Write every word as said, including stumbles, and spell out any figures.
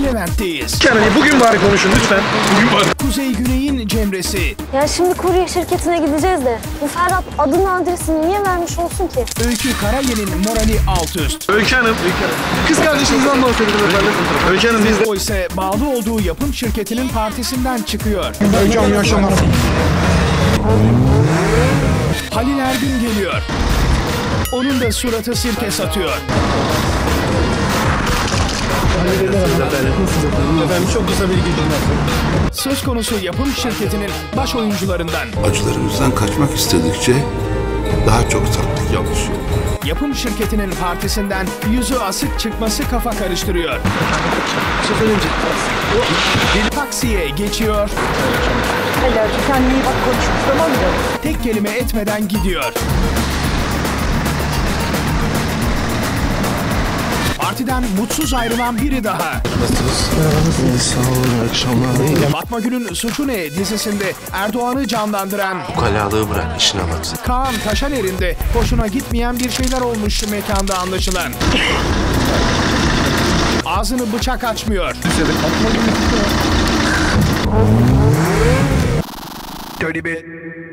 Levent'teyiz. Kenan bugün bari konuşun lütfen. Bugün bari. Kuzey Güney'in Cemre'si. Ya şimdi kurye şirketine gideceğiz de bu Ferhat adını adresini niye vermiş olsun ki? Öykü Karayel'in morali alt üst. Öykü Hanım. Kız kardeşinizden bahsedelim efendim. Öykü Hanım biz de... O ise bağlı olduğu yapım şirketinin partisinden çıkıyor. Öykü Hanım iyi akşamlar. Halil Ergün geliyor. Onun da suratı sirke satıyor. Efendim çok kısa bir bilgi. Söz konusu yapım şirketinin baş oyuncularından. Acılarımızdan kaçmak istedikçe daha çok taktik çalışıyor. Yapım şirketinin partisinden yüzü asık çıkması kafa karıştırıyor. Bir taksiye geçiyor. Helal, kendine iyi bak, konuşuruz, tamam mı? Tek kelime etmeden gidiyor. Partiden mutsuz ayrılan biri daha. Nasılsınız? Sağ olun, akşamlar. Fatma Gül'ün Suçu Ne dizisinde Erdoğan'ı canlandıran Ukalalığı bırak, işine bak. Kaan Taşaner'in de hoşuna gitmeyen bir şeyler olmuş mekanda anlaşılan. Ağzını bıçak açmıyor. Dirty bit.